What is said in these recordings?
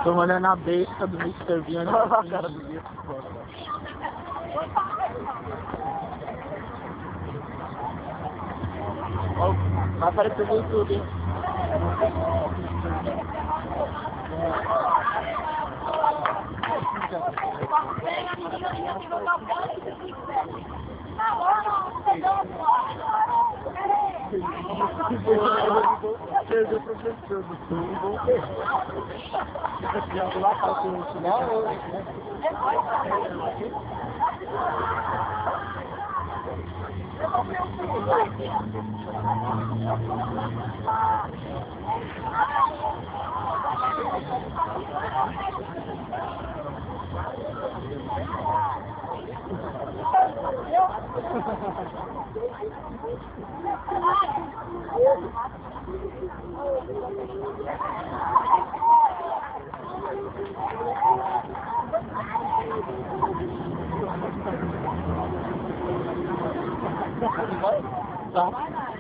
Tô olhando a besta do Mr. Bean, olha a cara do bicho. Ó, vai aparecer no YouTube, hein? Perdeu o professor do sul, lá para o final, tá?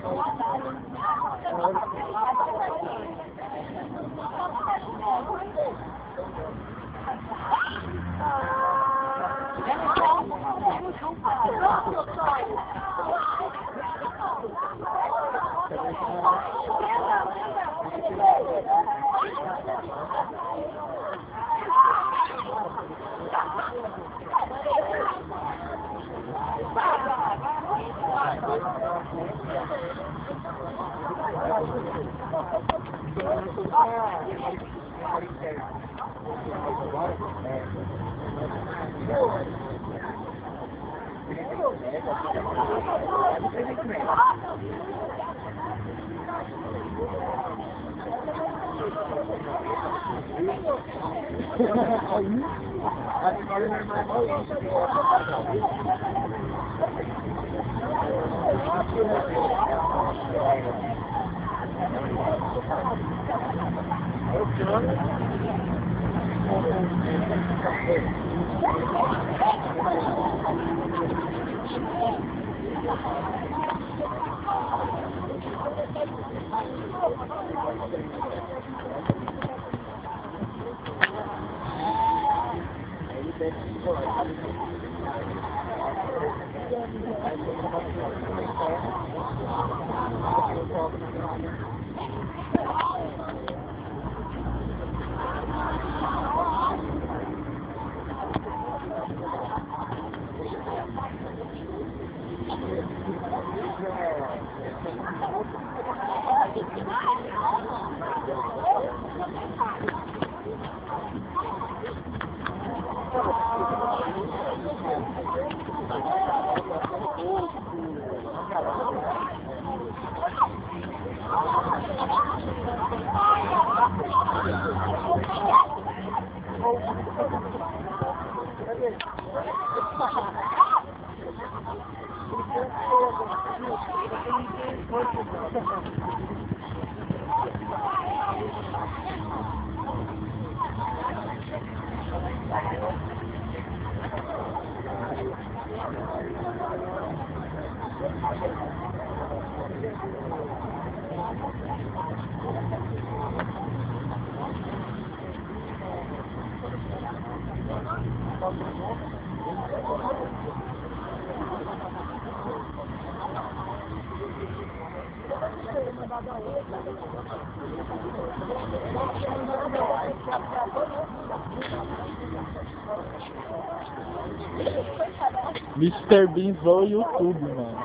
Mr. Bean zoou o YouTube, mano.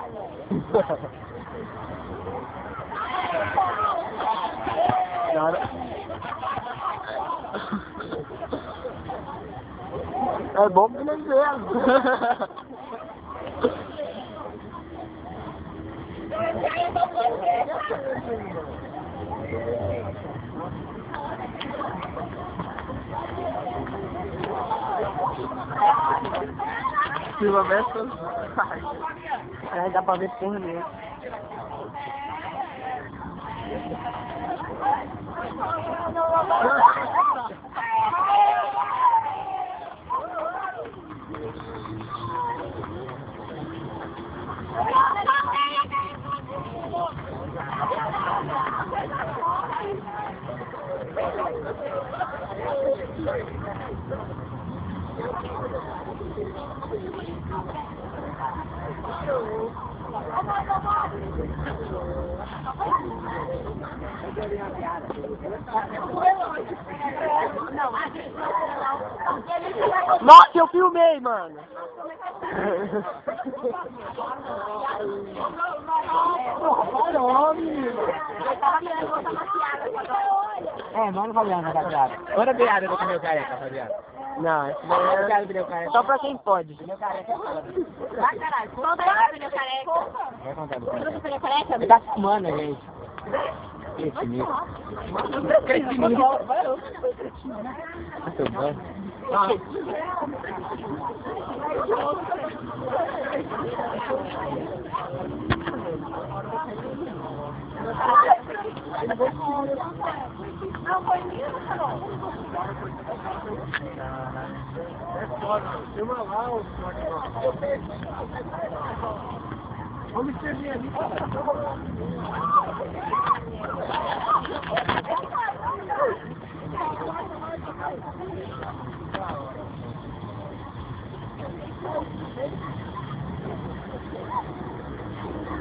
Cara... É bom que ele mesmo. Quilômetros. É, dá pra ver por mim. Nossa, eu filmei, mano. Mano, Fabiano, rapaziada. Bora ver a do pneu careca, rapaziada. Não, esse daí é só pra quem pode. Pneu careca. Vai, caralho. Conta aí, pneu careca. Vai contar do Conta do pneu careca. Ele tá fumando, gente. Esse mesmo. Muito bom. Não, foi isso, não. Vamos escrever ali,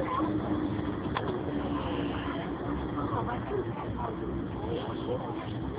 cara.